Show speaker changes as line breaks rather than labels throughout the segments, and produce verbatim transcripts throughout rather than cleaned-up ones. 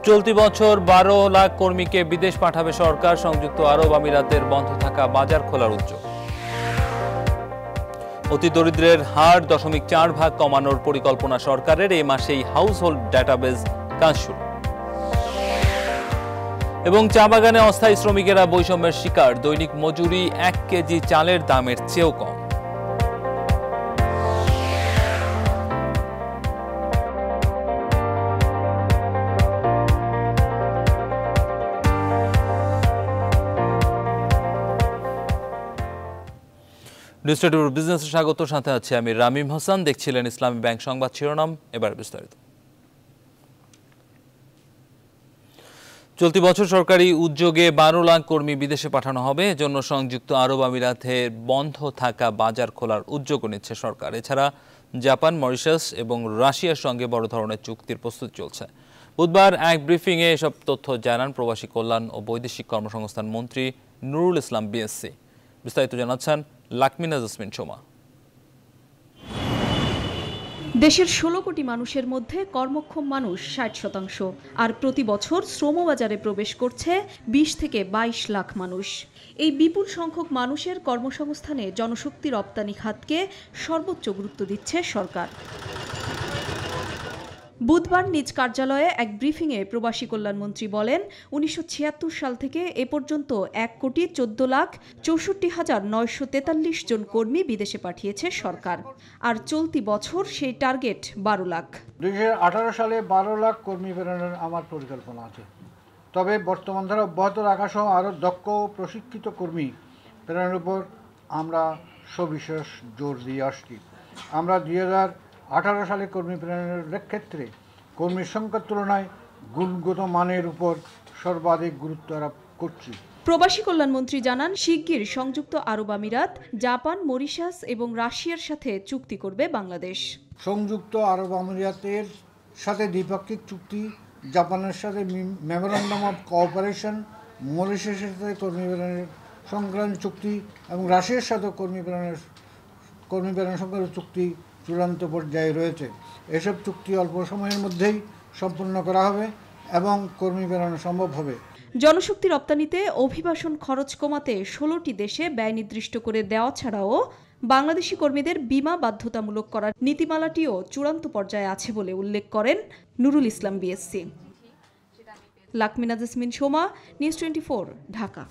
চলতি বছর বারো লাখ কর্মীকে বিদেশ পাঠাবে সরকার। সংযুক্ত আরব আমিরাতের বন্ধ থাকা বাজার খোলার উদ্যোগ। অতি দরিদ্রের হার দশমিক চার ভাগ কমানোর পরিকল্পনা সরকারের। এই মাসেই হাউসহোল্ড ডাটাবেজ কাজ শুরু। এবং চা বাগানে অস্থায়ী শ্রমিকেরা বৈষম্যের শিকার। দৈনিক মজুরি এক কেজি চালের দামের চেয়েও কম। ডিজিটাল বিজনেসে স্বাগত, সাথে আছে আমি রামিম হাসান। দেখছিলেন ইসলামী ব্যাংক সংবাদ শিরোনাম, এবার বিস্তারিত। চলতি বছর সরকারি উদ্যোগে বারো লাখ কর্মী বিদেশে পাঠানো হবে। এজন্য সংযুক্ত আরব আমিরাতে বন্ধ থাকা বাজার খোলার উদ্যোগ নিচ্ছে সরকার। এছাড়া জাপান, মরিশাস এবং রাশিয়ার সঙ্গে বড় ধরনের চুক্তির প্রস্তুতি চলছে। বুধবার এক ব্রিফিংয়ে এসব তথ্য জানান প্রবাসী কল্যাণ ও বৈদেশিক কর্মসংস্থান মন্ত্রী নুরুল ইসলাম বিএসসি। বিস্তারিত জানাচ্ছেন লাকমিনা জসমিন সোমা।
দেশের ষোলো কোটি মানুষের মধ্যে কর্মক্ষম মানুষ ষাট শতাংশ, আর প্রতি বছর শ্রমবাজারে প্রবেশ করছে বিশ থেকে বাইশ লাখ মানুষ। এই বিপুল সংখ্যক মানুষের কর্মসংস্থানে জনশক্তি রপ্তানি খাতকে সর্বোচ্চ গুরুত্ব দিচ্ছে সরকার। বুধবার নিজ কার্যালয়ে এক ব্রিফিংয়ে প্রবাসী কল্যাণমন্ত্রী বলেন, উনিশশো ছিয়াত্তর সাল থেকে এ পর্যন্ত এক কোটি চোদ্দ লাখ চৌষট্টি হাজার নয়শো তেতাল্লিশ জন কর্মী বিদেশে পাঠিয়েছে সরকার, আর চলতি বছর সেই টার্গেট বারো লাখ।
দুই হাজার আঠারো সালে বারো লাখ কর্মী প্রেরণের আমার পরিকল্পনা আছে। তবে বর্তমান ধারা অব্যাহত রাখা সহ আরও দক্ষ ও প্রশিক্ষিত কর্মী প্রেরণের উপর আমরা সবিশেষ জোর দিয়ে আসছি। আমরা দুই হাজার আঠারো সালে কর্মী প্রেরণের ক্ষেত্রে কর্মীর সংখ্যার তুলনায় গুণগত মানের উপর সর্বাধিক গুরুত্ব আরোপ করছি।
প্রবাসী কল্যাণমন্ত্রী জানান, শিগগির সংযুক্ত আরব আমিরাত, জাপান, মরিশাস এবং রাশিয়ার সাথে চুক্তি করবে বাংলাদেশ।
সংযুক্ত আরব আমিরাতের সাথে দ্বিপাক্ষিক চুক্তি, জাপানের সাথে মেমোরান্ডাম অফ কোঅপারেশন, মরিশাসের সাথে কর্মী প্রেরণের সংক্রান্ত চুক্তি এবং রাশিয়ার সাথে কর্মী প্রেরণের কর্মী প্রেরণ সংক্রান্ত চুক্তি চূড়ান্ত পর্যায়ে রয়েছে। এসব চুক্তি অল্প সময়ের মধ্যেই সম্পন্ন করা হবে এবং কর্মী প্রেরণ সম্ভব হবে।
জনশক্তি রপ্তানিতে অভিবাসন খরচ কমাতে ষোলোটি দেশে ব্যয় নির্দিষ্ট করে দেওয়া ছাড়াও বাংলাদেশি কর্মীদের বীমা বাধ্যতামূলক করার নীতিমালাটিও চূড়ান্ত পর্যায়ে আছে বলে উল্লেখ করেন Nurul Islam BSc. Lakmina Jasmin Soma, news twenty four, Dhaka.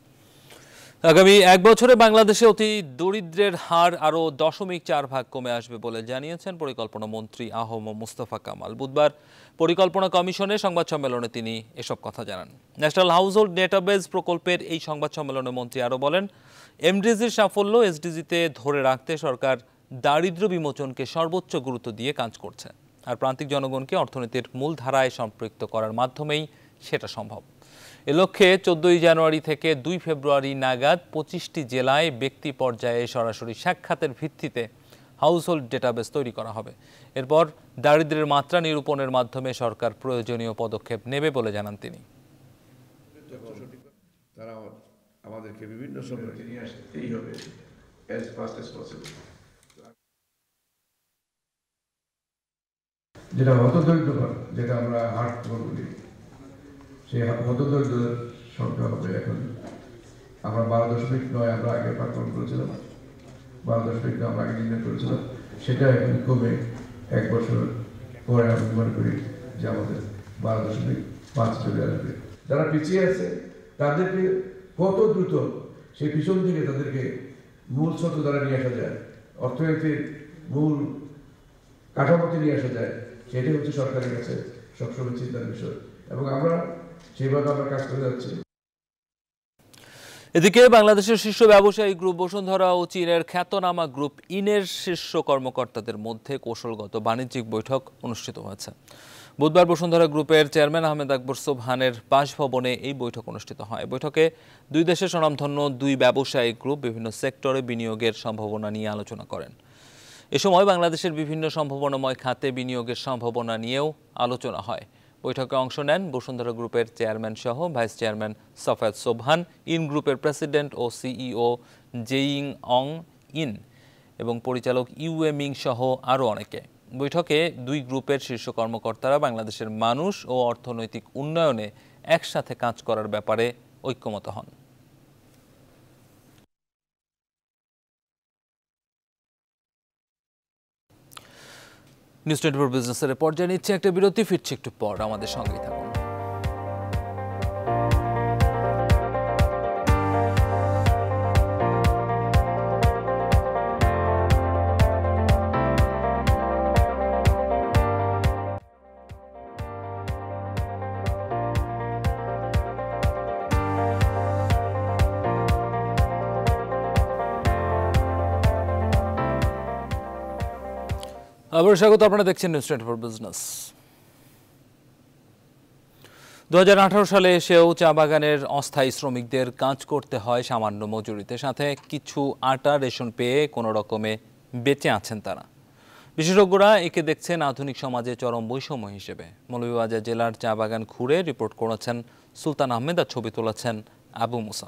আগামী এক বছরে বাংলাদেশে অতি দরিদ্রের হার আরও দশমিক চার ভাগ কমে আসবে বলে জানিয়েছেন পরিকল্পনা মন্ত্রী আহম মুস্তফা কামাল। বুধবার পরিকল্পনা কমিশনে সংবাদ সম্মেলনে তিনি এসব কথা জানান। ন্যাশনাল হাউসহোল্ড ডেটাবেজ প্রকল্পের এই সংবাদ সম্মেলনে মন্ত্রী আরও বলেন, এমডিজির সাফল্য এসডিজিতে ধরে রাখতে সরকার দারিদ্র্য বিমোচনকে সর্বোচ্চ গুরুত্ব দিয়ে কাজ করছে, আর প্রান্তিক জনগণকে অর্থনীতির মূল ধারায় সম্পৃক্ত করার মাধ্যমেই সেটা সম্ভব। এ লক্ষ্যে চোদ্দই জানুয়ারি থেকে দুই ফেব্রুয়ারি নাগাদ পঁচিশটি জেলায় ব্যক্তি পর্যায়ে সরাসরি সাক্ষাতের ভিত্তিতে হাউসহোল্ড ডেটাবেস তৈরি করা হবে। এরপর দারিদ্র্যের মাত্রা নিরূপণের মাধ্যমে সরকার প্রয়োজনীয় পদক্ষেপ নেবে বলে জানান তিনি।
তারা আমাদেরকে বিভিন্ন সম্পর্কে নিয়ে আসতেই হবে as fast as possible। যেটা হতদরিদ্র, যেটা আমরা হার্ট বলি, সেই হতদরিদ্র সংখ্যা হবে এখন আমরা বারো দশমিক নয় আমরা আগে পাকন করেছিলাম, বারো দশমিক নয় আমরা আগে নির্ণয় করেছিলাম, সেটা এখন কমে এক বছর পরে আমি মনে করি যে আমাদের বারো দশমিক পাঁচ চলে আসবে। যারা পিছিয়ে আছে তাদেরকে কত দ্রুত সেই পিছন থেকে তাদেরকে মূল স্রোত দ্বারা নিয়ে আসা যায়, অর্থনীতির মূল কাঠামোতে নিয়ে আসা যায়, সেটাই হচ্ছে সরকারের কাছে সবসময় চিন্তার বিষয় এবং আমরা সেইভাবে আমরা কাজ করে যাচ্ছি।
এদিকে বাংলাদেশের শীর্ষ ব্যবসায়ী গ্রুপ বসুন্ধরা ও চীনের খ্যাতনামা গ্রুপ ইনের শীর্ষ কর্মকর্তাদের মধ্যে কৌশলগত বাণিজ্যিক বৈঠক অনুষ্ঠিত হয়েছে। বুধবার বসুন্ধরা গ্রুপের চেয়ারম্যান আহমেদ আকবর সোবহানের বাসভবনে এই বৈঠক অনুষ্ঠিত হয়। বৈঠকে দুই দেশের স্বনামধন্য দুই ব্যবসায়িক গ্রুপ বিভিন্ন সেক্টরে বিনিয়োগের সম্ভাবনা নিয়ে আলোচনা করেন। এ সময় বাংলাদেশের বিভিন্ন সম্ভাবনাময় খাতে বিনিয়োগের সম্ভাবনা নিয়েও আলোচনা হয়। বৈঠকে অংশ নেন বসুন্ধরা গ্রুপের চেয়ারম্যান সহ ভাইস চেয়ারম্যান সফায়েত সোবহান, ইন গ্রুপের প্রেসিডেন্ট ও সিইও জেইং অং ইন এবং পরিচালক ইউএ মিং সহ আরও অনেকে। বৈঠকে দুই গ্রুপের শীর্ষ কর্মকর্তারা বাংলাদেশের মানুষ ও অর্থনৈতিক উন্নয়নে একসাথে কাজ করার ব্যাপারে ঐক্যমত হন। নিউজ টোয়েন্টি ফোর বিজনেসের পর্যায়ে নিচ্ছে একটা বিরতি, ফিরছে একটু পর, আমাদের সঙ্গেই থাকুন। আবার স্বাগত, আপনারা দেখছেন নিউজ টোয়েন্টি ফোর বিজনেস। দু হাজার আঠারো সালে এসেও চা বাগানের অস্থায়ী শ্রমিকদের কাজ করতে হয় সামান্য মজুরিতে, সাথে কিছু আটা রেশন পেয়ে কোনো রকমে বেঁচে আছেন তারা। বিশেষজ্ঞরা একে দেখছেন আধুনিক সমাজে চরম বৈষম্য হিসেবে। মৌলভীবাজার জেলার চা বাগান ঘুরে রিপোর্ট করেছেন সুলতান আহমেদ আর ছবি তুলেছেন আবু মুসা।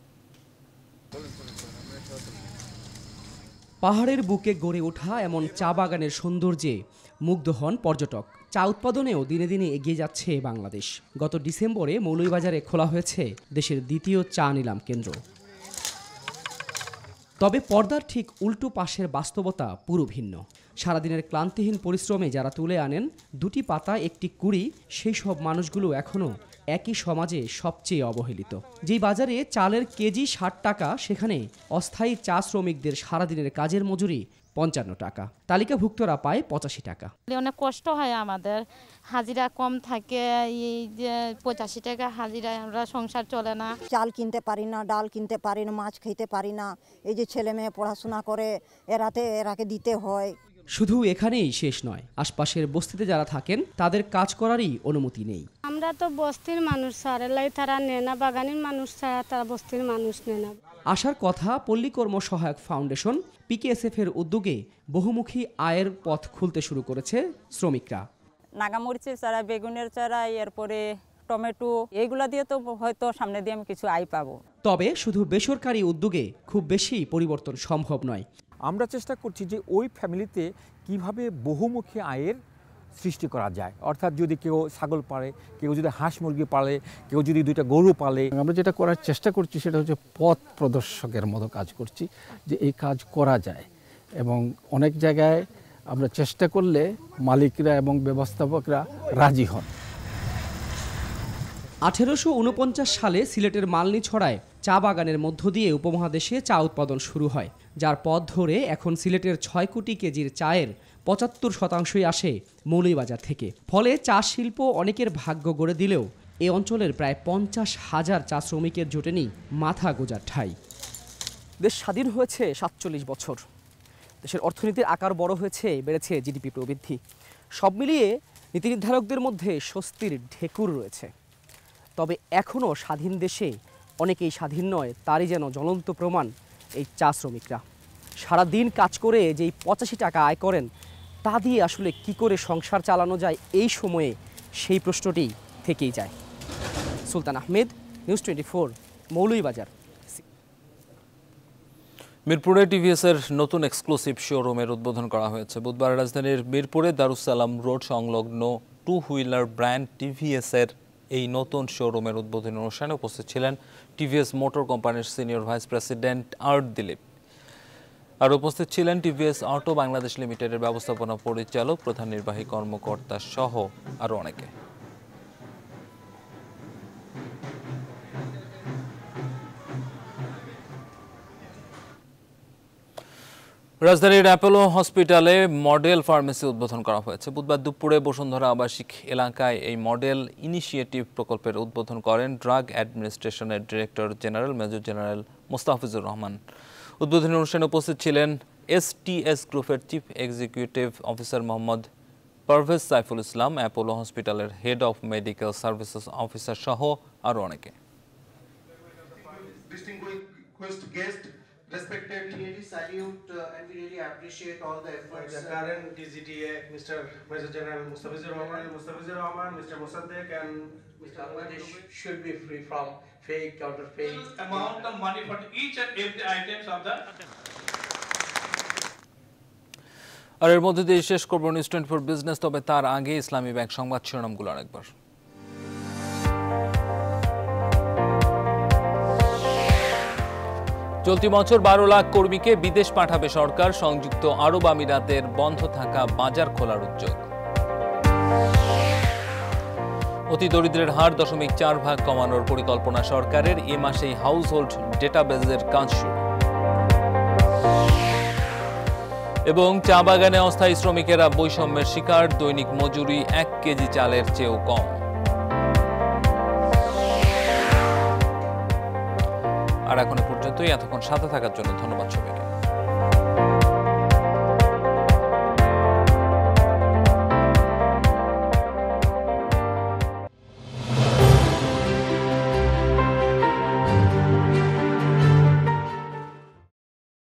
পাহাড়ের বুকে গড়ে ওঠা এমন চা বাগানের সৌন্দর্যে মুগ্ধ হন পর্যটক। চা উৎপাদনেও দিনে দিনে এগিয়ে যাচ্ছে বাংলাদেশ। গত ডিসেম্বরে মৌলভীবাজারে খোলা হয়েছে দেশের দ্বিতীয় চা নিলাম কেন্দ্র। তবে পর্দার ঠিক উল্টো পাশের বাস্তবতা পুরো ভিন্ন। সারাদিনের ক্লান্তিহীন পরিশ্রমে যারা তুলে আনেন দুটি পাতা একটি কুড়ি, সেই সব মানুষগুলো এখনও একই সমাজে সবচেয়ে অবহেলিত। যেই বাজারে চালের কেজি ষাট টাকা, সেখানে অস্থায়ী চা শ্রমিকদের সারাদিনের কাজের মজুরি পঞ্চান্ন টাকা, তালিকাভুক্তরা পায় পঁচাশি টাকা।
অনেক কষ্ট হয় আমাদের, হাজিরা কম থাকে, এই যে পঁচাশি টাকা হাজিরায় আমরা সংসার চলে না।
চাল কিনতে পারি না, ডাল কিনতে পারি না, মাছ খেতে পারি না। এই যে ছেলে মেয়ে পড়াশোনা করে, এরাতে এরাকে দিতে হয়।
শুধু এখানেই শেষ নয়, আশপাশের বস্তিতে যারা থাকেন তাদের কাজ করারই অনুমতি নেই।
আমরা তো বস্তির মানুষ, সারেলাই তারা নেয় না, বাগানের মানুষ ছাড়া তারা বস্তির মানুষ নেয় না।
আসার কথা পল্লী কর্ম সহায়ক ফাউন্ডেশন পিকেএসএফ এর উদ্যোগে বহুমুখী আয়ের পথ খুলতে শুরু করেছে শ্রমিকরা।
নাগামরিচের চারা, বেগুনের চারা, এরপরে টমেটো, এইগুলা দিয়ে তো হয়তো সামনে দিয়ে আমি কিছু আয় পাবো।
তবে শুধু বেসরকারি উদ্যোগে খুব বেশি পরিবর্তন সম্ভব নয়।
আমরা চেষ্টা করছি যে ওই ফ্যামিলিতে কিভাবে বহুমুখী আয়ের সৃষ্টি করা যায়। অর্থাৎ যদি কেউ ছাগল পালে, কেউ যদি হাঁস মুরগি পালে, কেউ যদি দুইটা গরু পালে।
আমরা যেটা করার চেষ্টা করছি সেটা হচ্ছে পথ প্রদর্শকের মতো কাজ করছি, যে এই কাজ করা যায়। এবং অনেক জায়গায় আমরা চেষ্টা করলে মালিকরা এবং ব্যবস্থাপকরা রাজি হন।
আঠেরোশো উনপঞ্চাশ সালে সিলেটের মালনীছড়ায় চা বাগানের মধ্য দিয়ে উপমহাদেশে চা উৎপাদন শুরু হয়, যার পথ ধরে এখন সিলেটের ছয় কোটি কেজির চায়ের পঁচাত্তর শতাংশই আসে মৌলভীবাজার থেকে। ফলে চা শিল্প অনেকের ভাগ্য গড়ে দিলেও এ অঞ্চলের প্রায় পঞ্চাশ হাজার চা শ্রমিকের জোটেনি মাথা গোজার ঠাঁই। দেশ স্বাধীন হয়েছে সাতচল্লিশ বছর, দেশের অর্থনীতির আকার বড় হয়েছে, বেড়েছে জিডিপি প্রবৃদ্ধি। সব মিলিয়ে নীতি নির্ধারকদের মধ্যে স্বস্তির ঢেকুর রয়েছে। তবে এখনও স্বাধীন দেশে অনেকেই স্বাধীন নয়, তারই যেন জ্বলন্ত প্রমাণ এই চা শ্রমিকরা। সারা দিন কাজ করে যেই পঁচাশি টাকা আয় করেন, তা দিয়ে আসলে কি করে সংসার চালানো যায় এই সময়ে, সেই প্রশ্নটি থেকেই যায়। Sultan Ahmed, news twenty four, Moulvibazar.
মিরপুরে টিভিএস এর নতুন এক্সক্লুসিভ শোরুমের উদ্বোধন করা হয়েছে। বুধবার রাজধানীর মিরপুরে দারুসালাম রোড সংলগ্ন টু হুইলার ব্র্যান্ড টিভিএস এর এই নতুন শোরুমের উদ্বোধনী অনুষ্ঠানে উপস্থিত ছিলেন টিভিএস মোটর কোম্পানির সিনিয়র ভাইস প্রেসিডেন্ট আর্ট দিলীপ। আর উপস্থিত ছিলেন টিভিএস অটো বাংলাদেশ লিমিটেডের ব্যবস্থাপনা পরিচালক, প্রধান নির্বাহী কর্মকর্তা সহ আরও অনেকে। রাজধানীর অ্যাপোলো হসপিটালে মডেল ফার্মেসি উদ্বোধন করা হয়েছে। বুধবার দুপুরে বসুন্ধরা আবাসিক এলাকায় এই মডেল ইনিশিয়েটিভ প্রকল্পের উদ্বোধন করেন ড্রাগ অ্যাডমিনিস্ট্রেশনের director general major general Mostafizur Rahman. উদ্বোধনী অনুষ্ঠানে উপস্থিত ছিলেন এসটিএস গ্রুপের chief executive officer Mohammad Parvez Saiful Islam, Apollo হসপিটালের head of medical services officer সহ আরও অনেকে।
Respected T A D, salute uh, and we really appreciate all the efforts. The current D G T A, Mister Major General Mustafizur Rahman, Mustafizur Rahman, Mister Mossadegh, and Mister Bangladesh should be free from fake, counterfeit. Amount of money for each and every items of the.
আর এর মধ্যে দিয়ে শেষ করবো news twenty four business, তবে তার আগে ইসলামী bank সংবাদ শিরোনামগুলো আরেকবার। চলতি বছর বারো লাখ কর্মীকে বিদেশ পাঠাবে সরকার, সংযুক্ত আরব আমিরাতের বন্ধ থাকা বাজার খোলার উদ্যোগ। অতি দরিদ্রের হার দশমিক চার ভাগ কমানোর পরিকল্পনা সরকারের, এ মাসেই হাউস হোল্ড ডেটাবেজের কাজ শুরু। এবং চা বাগানে অস্থায়ী শ্রমিকেরা বৈষম্যের শিকার, দৈনিক মজুরি এক কেজি চালের চেয়েও কম। আর এখন পর্যন্তই, এতক্ষণ সাথে থাকার জন্য ধন্যবাদ সবাইকে।